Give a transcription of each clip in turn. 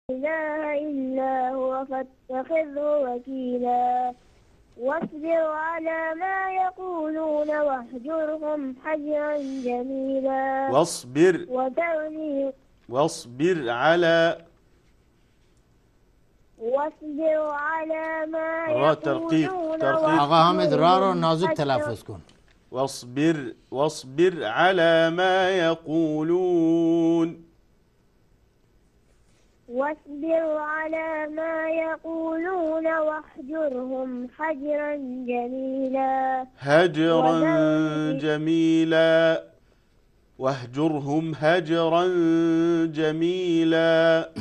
إله إلا هو فاتخذه وكيلا واصبر على ما يقولون واهجرهم حجرا جميلا واصبر وذرني واصبر على ما را ترقيق يقولون آقا حامد را رو نازک حجرا تلفظ کن. واصبر على ما يقولون واصبر على ما يقولون واهجرهم حجرا جميلا هجرا جميلا واهجرهم هجرا جميلا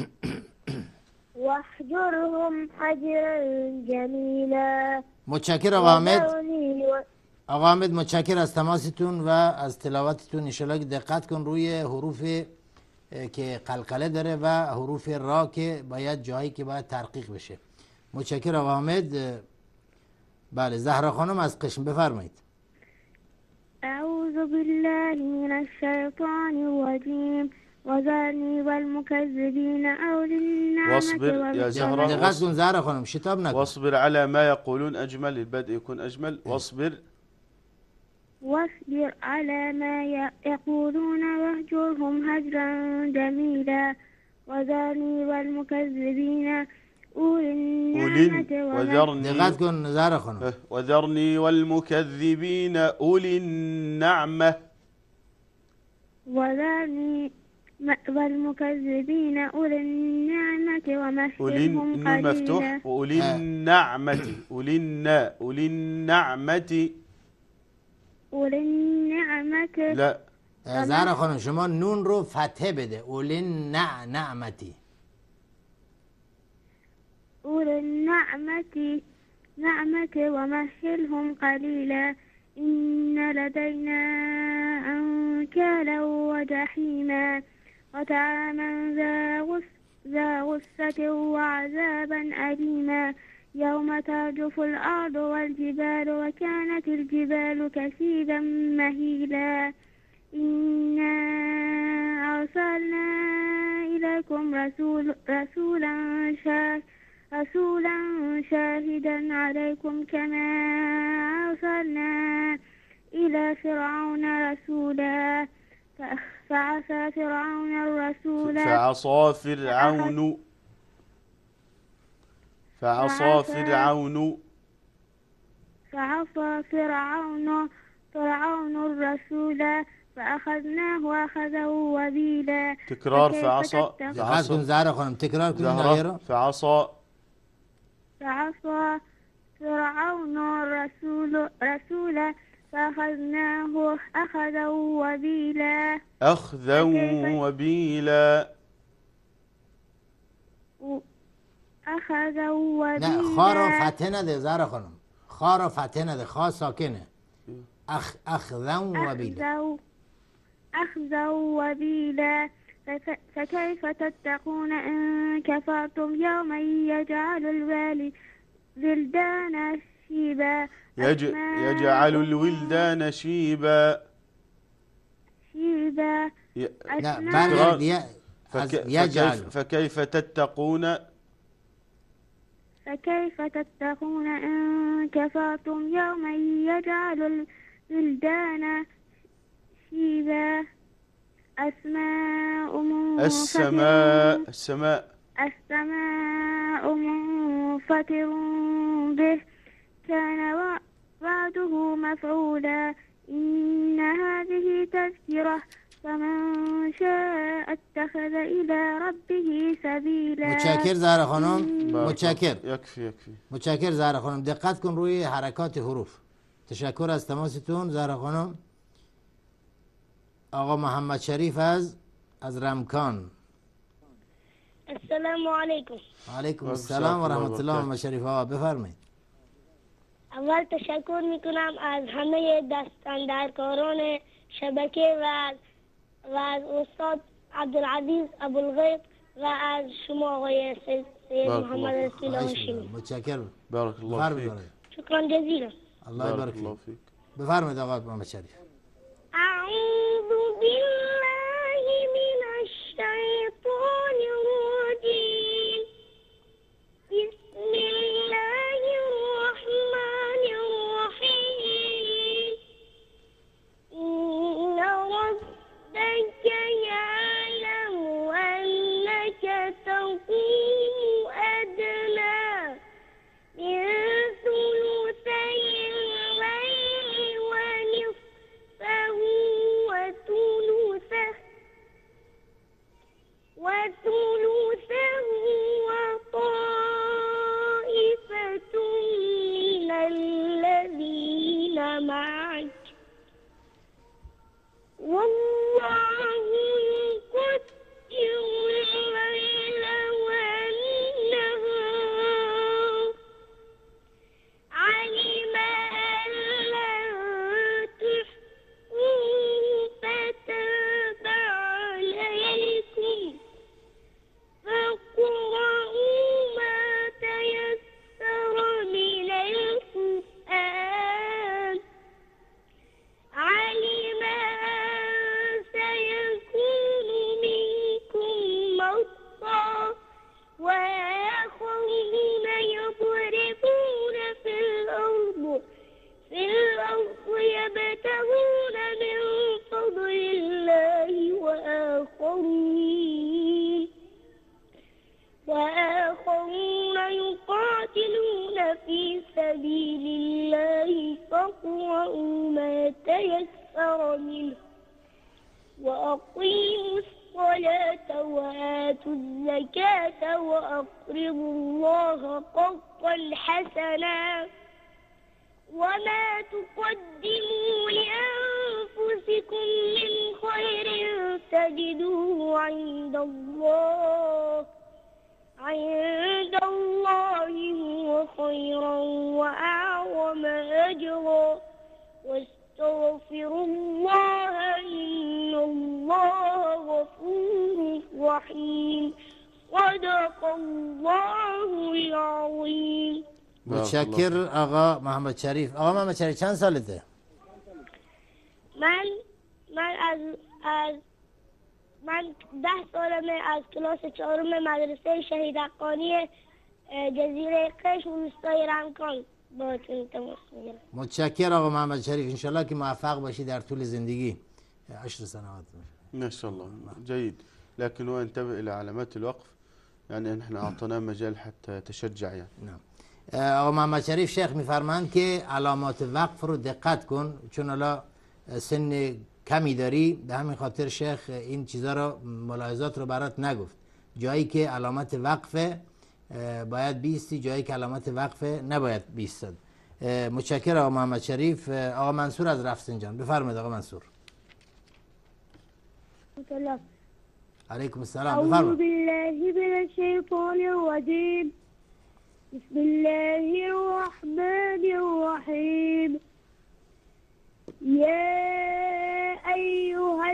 واهجرهم حجرا جميلا متشکر آقا حامد. وذرني آقا حامد متشکر از تماستون و از تلاوتتون. انشالله که دقت کن روی حروف که قلقله داره و حروف را که باید جایی که باید ترقیق بشه. متشکر آقا حامد. بله زهرا خانم از قشم بفرمایید. أعوذ بالله من الشيطان الرجيم وذرني والمكذبين أولي النعمة واصبر يا زهرة دقت کن زهرا خانم شتاب نکن. واصبر على ما يقولون أجمل، البدء يكون أجمل. واصبر على ما يقولون واهجرهم هجرا جميلا وذرني والمكذبين أولي النعمة دقت کن زهرا خانم. وذرني والمكذبين أولي النعمة والمكذبين أولي النعمة ومهلهم قليلا. مفتوح وأولي النعمة أولي النعمة لا زهرا خانم شما نون رو فتحه بده. اولین نعمتی. أولي النعمة ومهلهم قليلا إن لدينا أنكالا وجحيما وطعاما ذا غصة وعذابا أليما يوم ترجف الأرض والجبال وكانت الجبال كثيبا مهيلا إنا أرسلنا إليكم رسولا شاهدا عليكم كما أرسلنا إلى فرعون رسولا فعصى فرعون الرسول فعصى فرعون الرسول فأخذناه أخذه وبيلا. تكرار فعصى كن زهرا خانم تكرار كن دائرة. فعصى فرعون الرسول فأخذناه أخذا وبيلا. أخذا وبيلا. أخذا وبيلا. نه خارو فتحه نده زهرا خانم. خارو فتحه نده. خا ساکنه. أخذا وبيلا. أخذا وبيلا. فكيف تتقون إن كفرتم يوما يجعل الولدان شيبا. يجعل الولدان شيبا. فكيف تتقون إن كفرتم يوما يجعل الولدان شيبا. السماء منفطر به كان وعده مفعولا. إن هذه تذكرة فمن شاء اتخذ إلى ربه سبيلا. متشکر زهرا خانم. متشکر. يكفي. متشکر زهرا خانم. دقت کن روی حرکات حروف. تشکر از تماستون زهرا خانم. آقا محمد شریف از رمکان. السلام علیکم. علیکم السلام و رحمت الله. محمد شریف آقا بفرمایید. اول تشکر میکنم از همه دستاندرکاران شبکه و از استاد عبدالعزیز ابوالغیب و از شما آقای سید محمد رسول هاشمی. متشکر. بارك الله فيك. شکرا جزیلا. الله يبارك فيك. بفرمایید آقا محمد شریف. أعوذ بالله من الشيطان الرجيم. وآخرون يقاتلون في سبيل الله فاقرؤوا ما تيسر منه وأقيموا الصلاة وآتوا الزكاة وأقرضوا الله قرضا حسنا وما تقدموا لأنفسكم من خير تجدوه عند الله هو خيرا وأعظم أجرا واستغفروا الله إن الله غفور رحيم صدق الله العظيم. متشکر آقا محمد شریف. آقا محمد شریف چند سالته؟ من 10 سالمه، از کلاس 4 مدرسه شهید حقانی جزیره قشم روستای رمکان باهاتون تماس میگیرم. متشکر آقا محمد شریف، انشالله که موفق باشی در طول زندگی. 10 سنوات ما شاء الله جيد، لكن هو انتبه الى علامات الوقف، يعني نحن اعطيناه مجال حتى يتشجع يعني. نعم. آقا محمد شریف شیخ میفرمایند که علامات وقف رو دقت کن، چون حالا سن کمی داری، به همین خاطر شیخ این چیزا رو ملاحظات رو برات نگفت. جایی که علامت وقفه باید بیستی، جایی که علامت وقفه نباید بیستد. متشکر آقا محمد شریف. آقا منصور از رفسنجان بفرمایید. آقا منصور. علیکم السلام. أعوذ بفرمایید. بالله من الشيطان الرجيم بسم الله الرحمن الرحيم يا أيها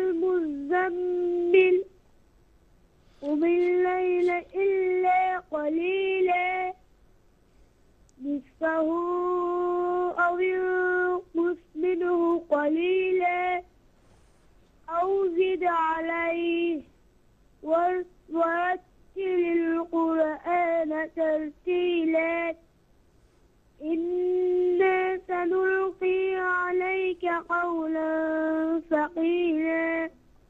المزمل قم الليل إلا قليلا نصفه أو انقص منه قليلا أو زد عليه ورتل القرآن ترتيلا إنا سنلقي عليك قولا ثقيلا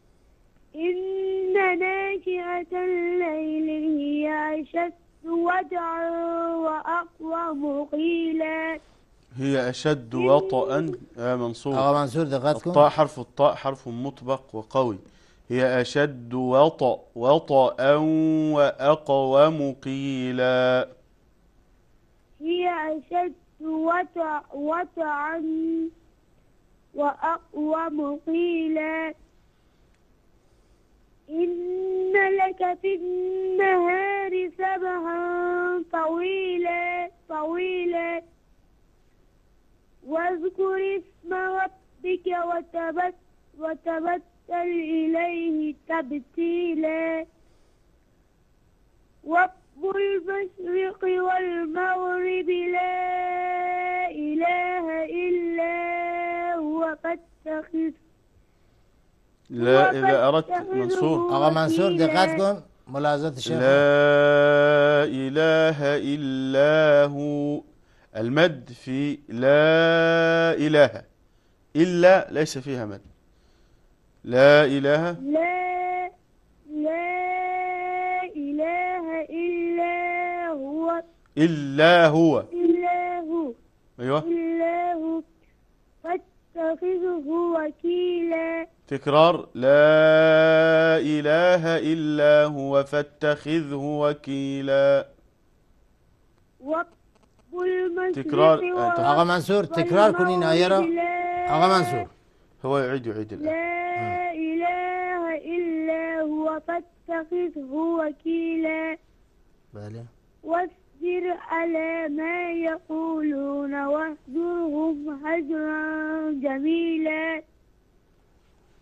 إن ناشئة الليل هي أشد وجعا وأقوم قيلا. هي أشد وطئا يا منصور. آقا منصور دقتكم. الطاء حرف مطبق وقوي. هي أشد وطأ وأقوم قيلا. هي أشد وطئا وأقوم قيلا إن لك في النهار سبحا طويلا واذكر اسم ربك وتبتل إليه تبتيلا رب المشرق والمغرب لا إله إلا هو فاتخذ. لا إذا أردت منصور. آقا منصور دقت کن ملاحظات الشيخ. لا إله إلا هو، المد في لا إله إلا ليس فيها مد. لا إله لا إله إلا هو أيوة إلا هو فاتخذه وكيلا. تكرار لا إله إلا هو فاتخذه وكيلا. تكرار. آقا منصور تكرار کنین آیه را. آقا منصور هو يعيد الآن. لا إله إلا هو فاتخذه وكيلا. بله. واصبر على ما يقولون واهجرهم هجرا جميلا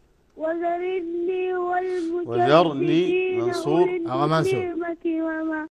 وذرني والمكذبين منصور. أولي النعمة